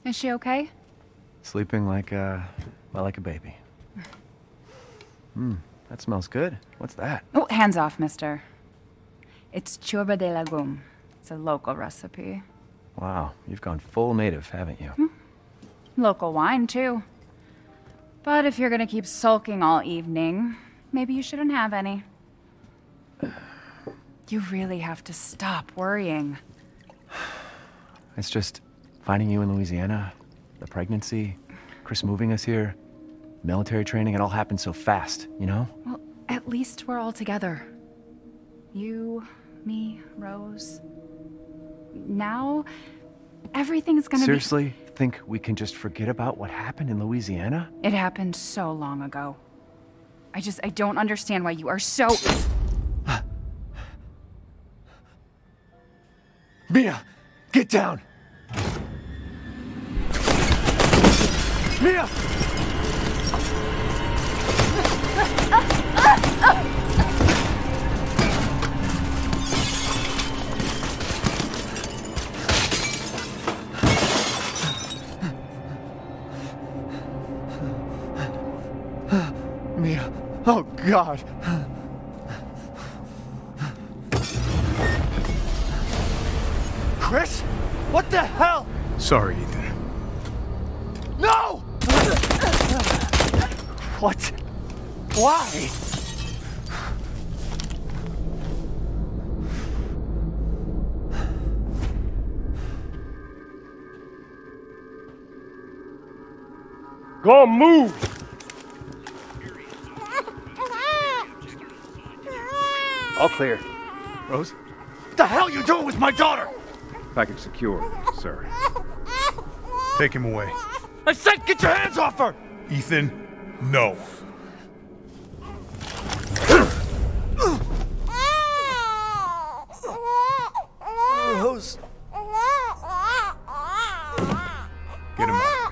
Is she okay? Sleeping like a baby. That smells good. What's that? Oh, hands off, mister. It's churba de legume. It's a local recipe. Wow, you've gone full native, haven't you? Local wine, too. But if you're gonna keep sulking all evening, maybe you shouldn't have any. You really have to stop worrying. It's just finding you in Louisiana, the pregnancy, Chris moving us here, military training, it all happened so fast, you know? Well, at least we're all together. You, me, Rose. Now, everything's gonna Seriously? Think we can just forget about what happened in Louisiana? It happened so long ago. I don't understand why you are so... Mia! Get down! Mia! Mia. Oh, God. Chris? What the hell? Sorry, Ethan. No! What? Why? Go on, move! All clear. Rose? What the hell are you doing with my daughter? Package secure, sir. Take him away. I said get your hands off her! Ethan, no. Rose. Get him out.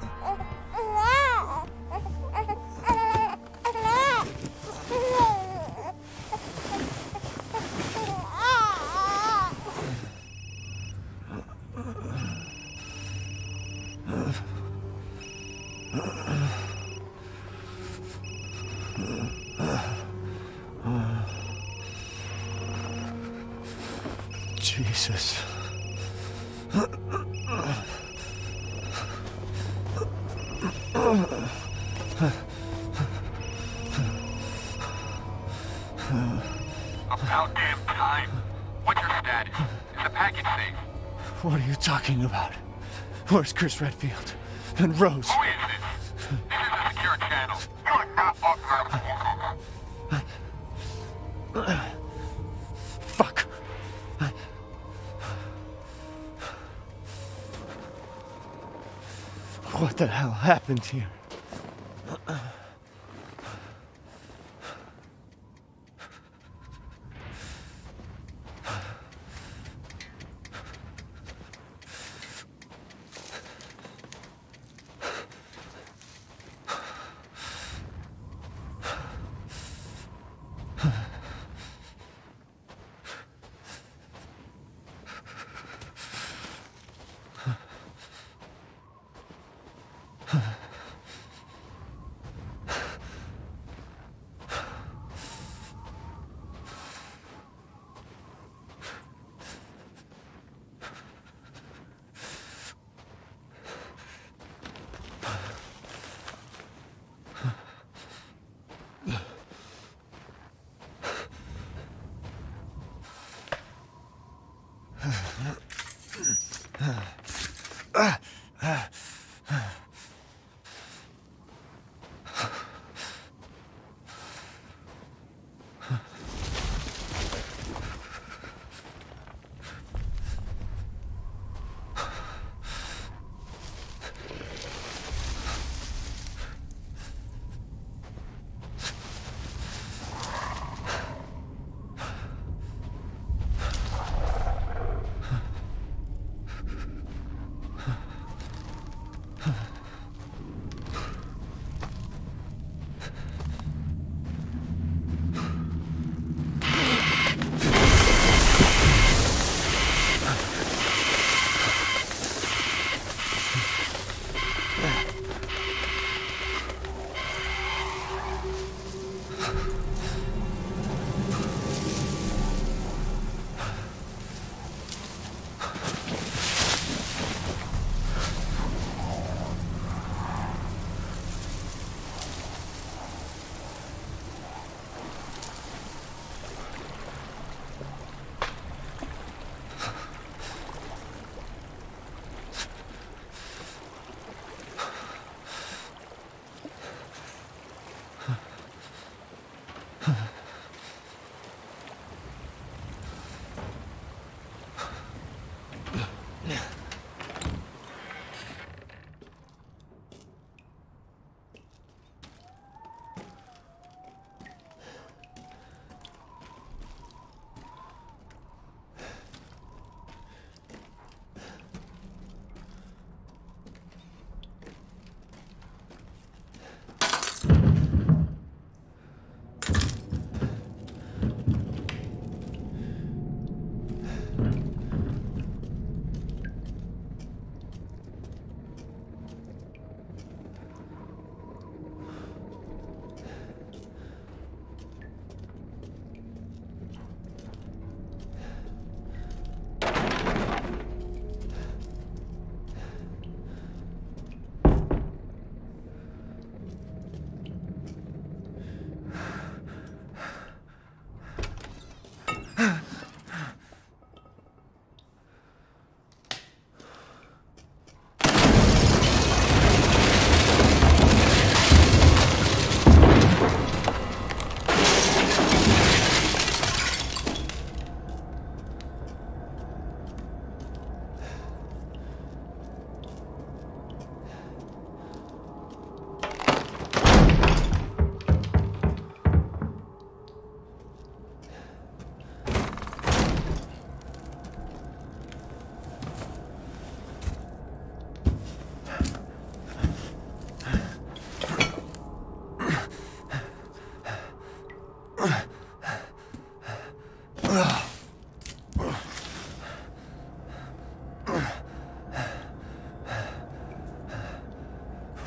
Jesus. About damn time. What's your status? Is the package safe? What are you talking about? Where's Chris Redfield? And Rose? Who is this? This is a secure channel. You are not authorized to use it. Fuck. What the hell happened here?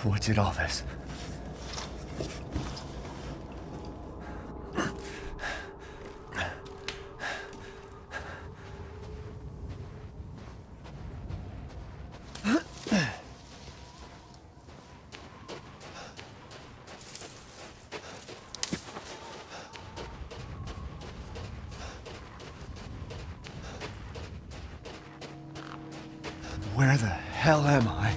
What did all this? Where the hell am I?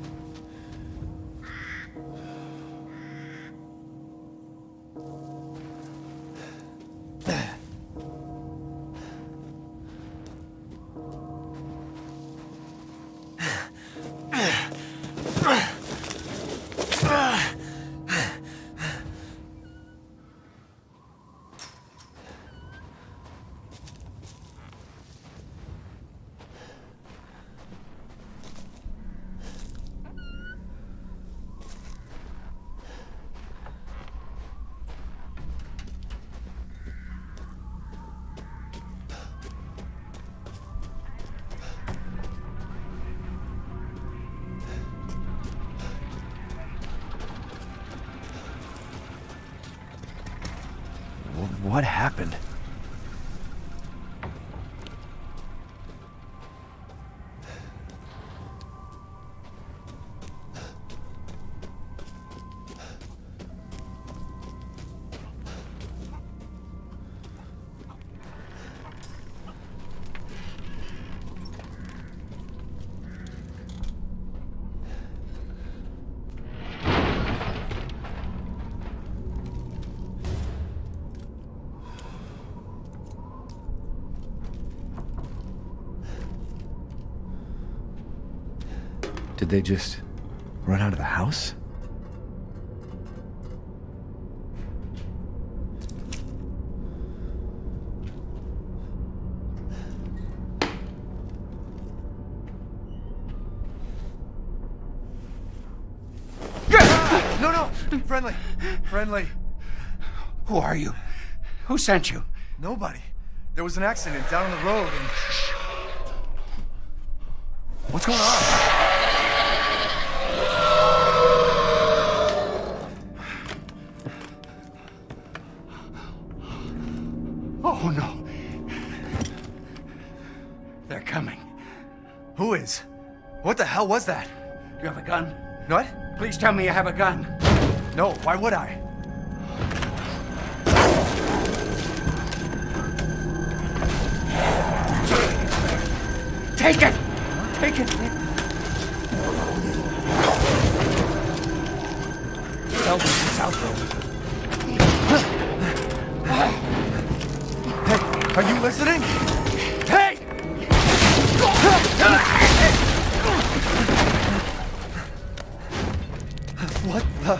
What happened? Did they just run out of the house? No! Friendly! Friendly! Who are you? Who sent you? Nobody. There was an accident down the road and... What's going on? Oh, no. They're coming. Who is? What the hell was that? You have a gun? What? Please tell me you have a gun. No, why would I? Take it! Take it! Elvis is out there. Hey, are you listening? Hey! What the...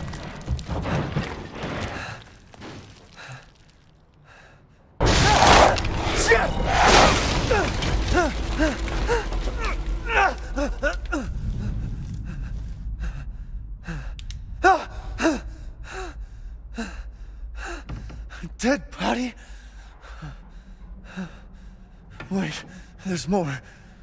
Dead body? Wait, there's more.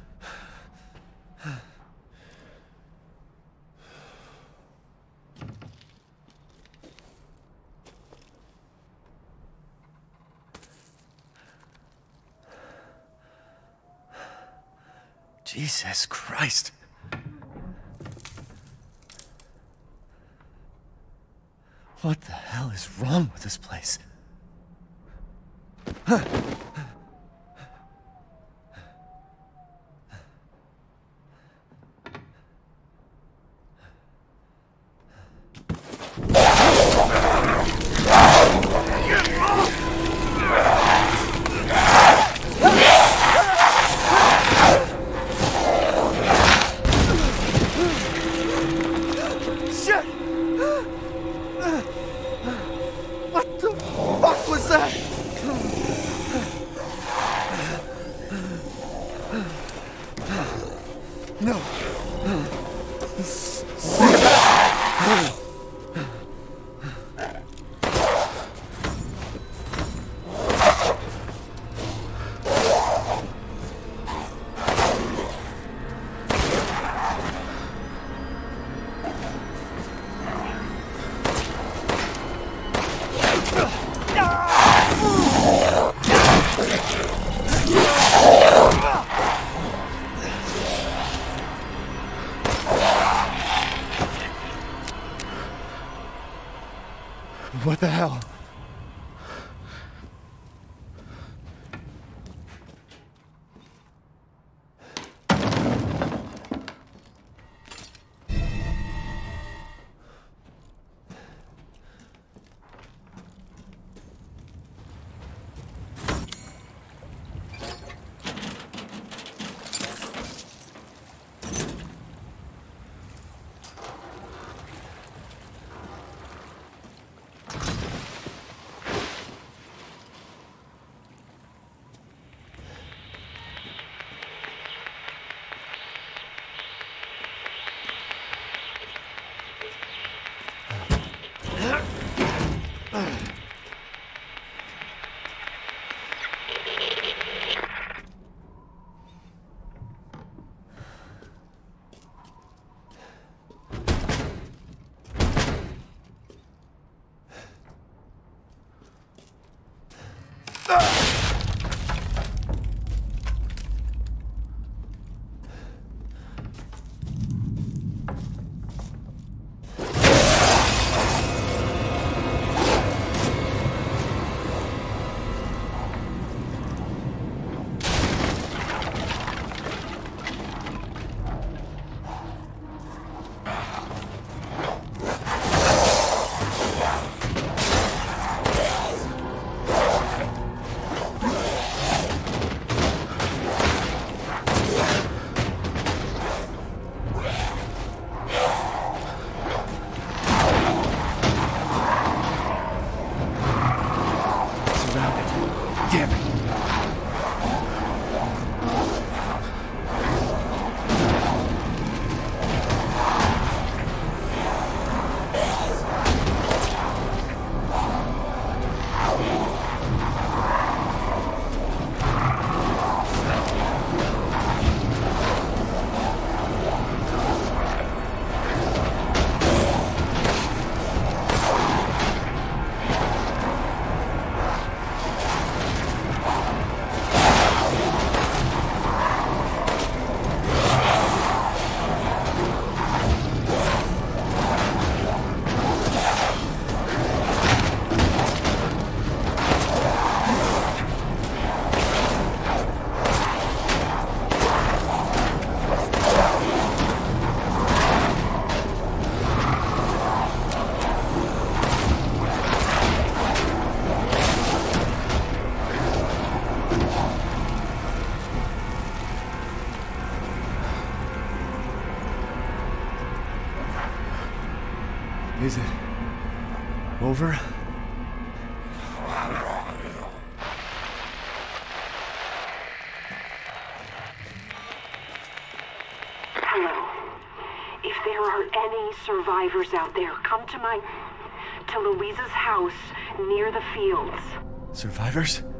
Jesus Christ. What the hell is wrong with this place? Shit! What the fuck was that? No. What the hell? Is it over? Hello. If there are any survivors out there, come to Louisa's house near the fields. Survivors?